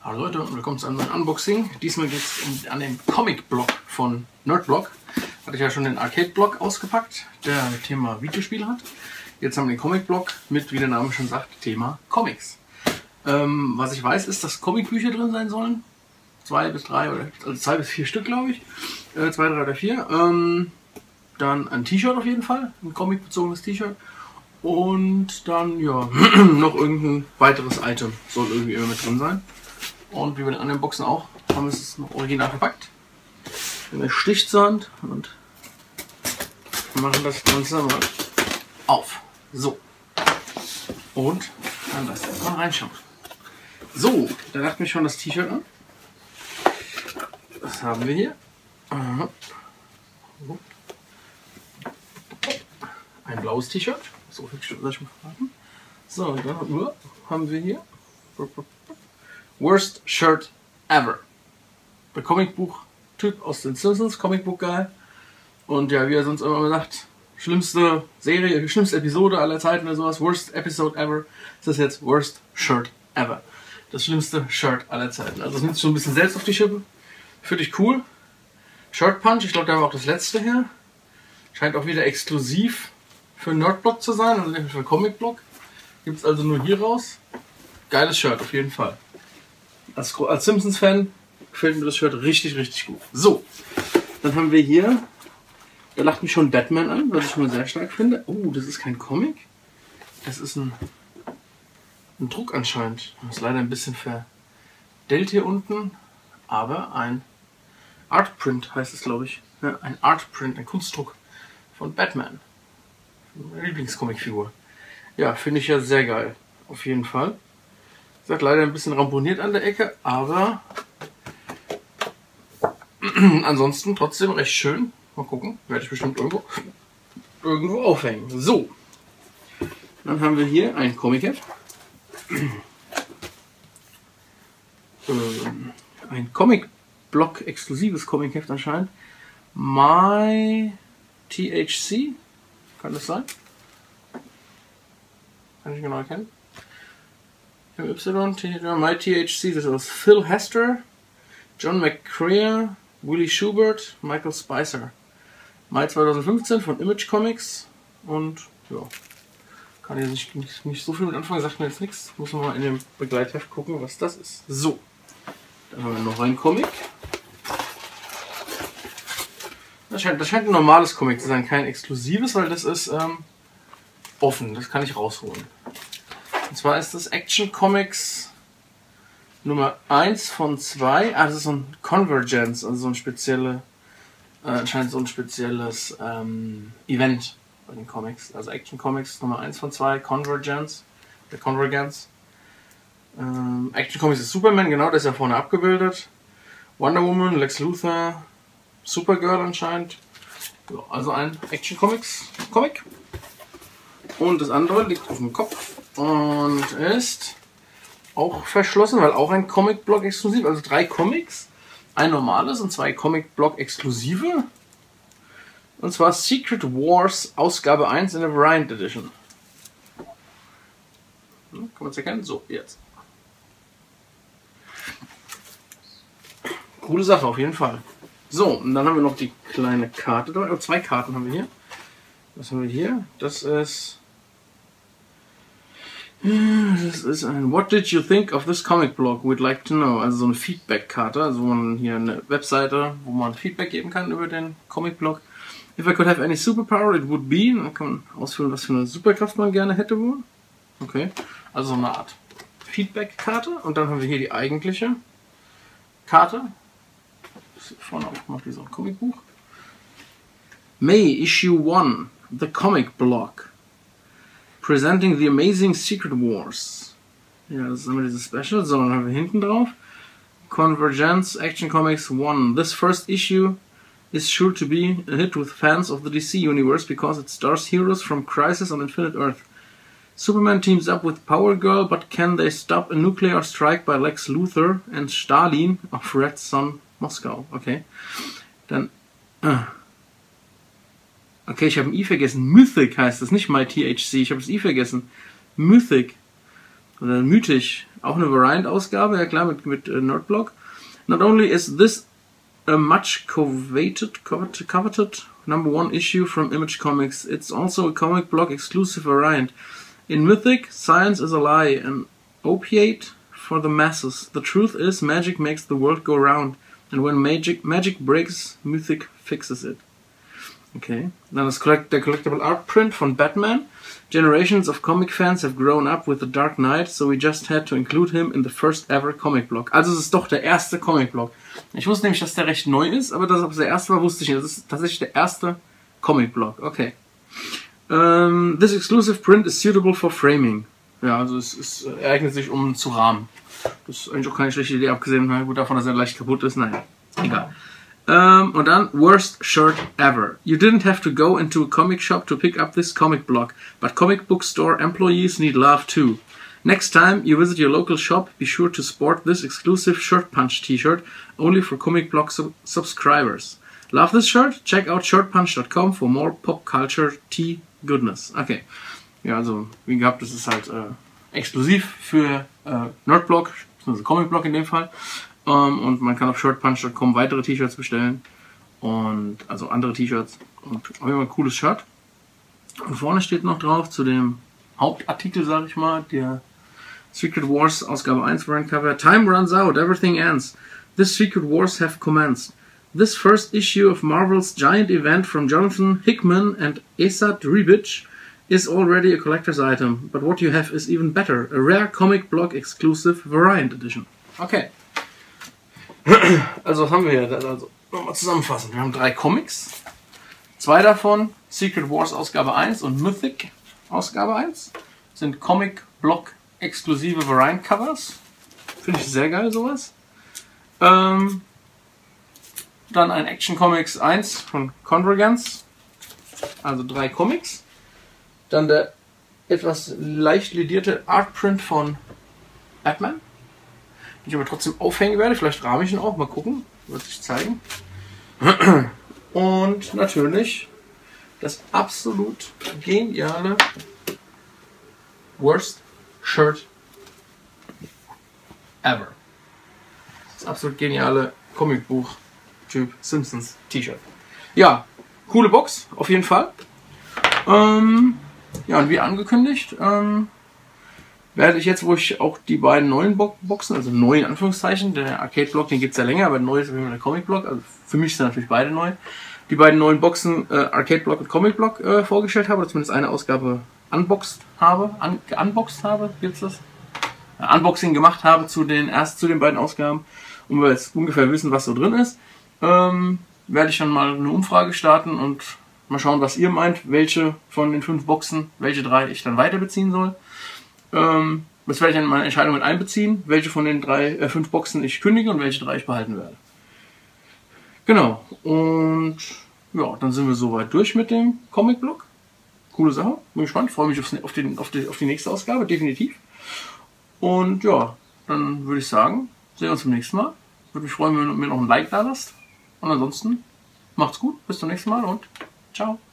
Hallo Leute und willkommen zu einem neuen Unboxing. Diesmal geht es an den Comic-Blog von Nerdblog. Hatte ich ja schon den Arcade-Blog ausgepackt, der Thema Videospiele hat. Jetzt haben wir den Comic-Blog mit, wie der Name schon sagt, Thema Comics. Was ich weiß, ist, dass Comicbücher drin sein sollen. 2 bis 3 oder also 2 bis 4 Stück, glaube ich. 2, 3 oder 4. Dann ein T-Shirt auf jeden Fall, ein comicbezogenes T-Shirt. Und dann, ja, noch irgendein weiteres Item soll irgendwie immer mit drin sein. Und wie bei den anderen Boxen auch, haben wir es noch original verpackt. In der Stichsand und machen das Ganze mal auf. So. Und dann lasst uns mal reinschauen. So, da dachte mich schon das T-Shirt an. Was haben wir hier? Ein blaues T-Shirt. So viel soll ich mal verraten. So, und dann haben wir hier Worst Shirt Ever. Der Comicbuch-Typ aus den Simpsons, Comicbook-Guy. Und ja, wie er sonst immer sagt, schlimmste Serie, schlimmste Episode aller Zeiten oder sowas. Worst Episode Ever. Das ist jetzt Worst Shirt Ever. Das schlimmste Shirt aller Zeiten. Also das nimmt schon ein bisschen selbst auf die Schippe. Finde ich cool. Shirt Punch, ich glaube, da haben wir auch das letzte her. Scheint auch wieder exklusiv für Nerdblog zu sein, also nicht für Comicblog. Gibt es also nur hier raus. Geiles Shirt, auf jeden Fall. Als Simpsons-Fan gefällt mir das Shirt richtig, richtig gut. So, dann haben wir hier, da lacht mich schon Batman an, was ich mal sehr stark finde. Oh, das ist kein Comic. Das ist ein Druck anscheinend. Das ist leider ein bisschen verdellt hier unten, aber ein Artprint heißt es, glaube ich. Ja, ein Artprint, ein Kunstdruck von Batman. Meine Lieblingscomicfigur. Ja, finde ich ja sehr geil. Auf jeden Fall. Ist leider ein bisschen ramponiert an der Ecke, aber ansonsten trotzdem recht schön. Mal gucken, werde ich bestimmt irgendwo aufhängen. So, dann haben wir hier ein Comic-Heft. Ein Comic-Blog, exklusives Comic-Heft anscheinend. My THC, kann das sein? Kann ich genau erkennen. My THC, das ist aus Phil Hester, John McCrea, Willie Schubert, Michael Spicer. Mai 2015 von Image Comics. Und ja, kann ich nicht so viel mit anfangen, sagt mir jetzt nichts. Muss man mal in dem Begleitheft gucken, was das ist. So, dann haben wir noch ein Comic. Das scheint ein normales Comic zu sein, kein exklusives, weil das ist offen, das kann ich rausholen. Und zwar ist das Action Comics Nummer 1 von 2. Das ist so ein Convergence, also so ein spezielles, anscheinend so ein spezielles Event bei den Comics. Also Action Comics Nummer 1 von 2, Convergence. Action Comics ist Superman, genau, der ist ja vorne abgebildet. Wonder Woman, Lex Luthor, Supergirl anscheinend. Ja, also ein Action Comics Comic. Und das andere liegt auf dem Kopf und ist auch verschlossen, weil auch ein Comic-Blog exklusiv. Also 3 Comics, ein normales und 2 Comic-Blog exklusive. Und zwar Secret Wars Ausgabe 1 in der Variant Edition. Kann man es erkennen? So, jetzt. Coole Sache auf jeden Fall. So, und dann haben wir noch die kleine Karte dabei. Oh, 2 Karten haben wir hier. Was haben wir hier? Das ist ein What did you think of this comic blog? We'd like to know. Also so eine Feedback-Karte, also wo man hier eine Webseite, wo man Feedback geben kann über den Comic-Blog. If I could have any superpower, it would be. Dann kann man ausfüllen, was für eine Superkraft man gerne hätte wohl. Okay, also so eine Art Feedback-Karte. Und dann haben wir hier die eigentliche Karte. Vorne aufgemacht wie so ein Comicbuch. May Issue 1, The Comic Blog. Presenting the Amazing Secret Wars. Ja, das ist immer dieses Special, sondern haben wir hinten drauf. Convergence Action Comics 1. This first issue is sure to be a hit with fans of the DC universe because it stars heroes from Crisis on Infinite Earth. Superman teams up with Power Girl, but can they stop a nuclear strike by Lex Luthor and Stalin of Red Sun Moskau? Okay. Dann okay, ich habe ein I vergessen. Mythic heißt das, nicht My THC. Ich habe das I vergessen. Mythic. Oder mythisch. auch eine Variant-Ausgabe, ja klar, mit Nerdblog. Not only is this a much coveted #1 issue from Image Comics, it's also a comic blog exclusive variant. In Mythic, science is a lie, an opiate for the masses. The truth is, magic makes the world go round, and when magic breaks, Mythic fixes it. Okay, dann der Collectible Art Print von Batman. Generations of comic fans have grown up with the Dark Knight, so we just had to include him in the first ever comic blog. Also es ist doch der erste Comic Blog. Ich wusste nämlich, dass der recht neu ist, aber dass es der erste war, wusste ich nicht. Das ist tatsächlich der erste Comic Blog. Okay. This exclusive print is suitable for framing. Ja, also es eignet sich, um zu rahmen. Das ist eigentlich auch keine schlechte Idee, abgesehen davon, dass er leicht kaputt ist. Naja, egal. Und dann, worst shirt ever. You didn't have to go into a comic shop to pick up this comic block, but comic book store employees need love too. Next time you visit your local shop, be sure to sport this exclusive Shirt Punch t-shirt, only for comic block subscribers. Love this shirt? Check out shirtpunch.com for more pop culture tea goodness. Okay. Ja, also, wie gehabt, das ist halt exklusiv für Nerdblog, also Comicblog in dem Fall. Und man kann auf shirtpunch.com weitere T-Shirts bestellen. Und also andere T-Shirts. Und auf jeden Fall ein cooles Shirt. Und vorne steht noch drauf zu dem Hauptartikel, sag ich mal, der Secret Wars Ausgabe 1 Variant Cover. Time runs out, everything ends. This Secret Wars have commenced. This first issue of Marvel's giant event from Jonathan Hickman and Esad Ribic is already a collector's item. But what you have is even better. A rare comic blog exclusive variant edition. Okay. Also was haben wir hier? Also, nochmal zusammenfassen. Wir haben 3 Comics. 2 davon, Secret Wars Ausgabe 1 und Mythic Ausgabe 1, sind Comic Block exklusive Variant Covers. Finde ich sehr geil, sowas. Dann ein Action Comics 1 von Convergence. Also 3 Comics. Dann der etwas leicht ledierte Artprint von Batman. Den ich aber trotzdem aufhängen werde. Vielleicht rahme ich ihn auch. Mal gucken. Wird sich zeigen. Und natürlich das absolut geniale Worst Shirt ever. Das absolut geniale Comicbuch-Typ Simpsons T-Shirt. Ja, coole Box, auf jeden Fall. Ja, und wie angekündigt, werde ich jetzt, wo ich auch die beiden neuen Boxen, also neu in Anführungszeichen, der Arcade-Block, den gibt es ja länger, aber neu ist wie der Comic-Block, also für mich sind natürlich beide neu, die beiden neuen Boxen Arcade-Block und Comic-Block vorgestellt habe, oder zumindest eine Ausgabe unboxed habe, gibt's das? Unboxing gemacht habe zu den beiden Ausgaben, und wir jetzt ungefähr wissen, was so drin ist, werde ich dann mal eine Umfrage starten und mal schauen, was ihr meint, welche von den 5 Boxen, welche 3 ich dann weiter beziehen soll. Das werde ich in meine Entscheidung mit einbeziehen, welche von den 5 Boxen ich kündige und welche 3 ich behalten werde. Genau, und ja, dann sind wir soweit durch mit dem Comic-Blog. Coole Sache, bin gespannt, freue mich auf die nächste Ausgabe, definitiv. Und ja, dann würde ich sagen, sehen wir uns beim nächsten Mal. Würde mich freuen, wenn du mir noch ein Like da lasst. Und ansonsten, macht's gut, bis zum nächsten Mal und ciao.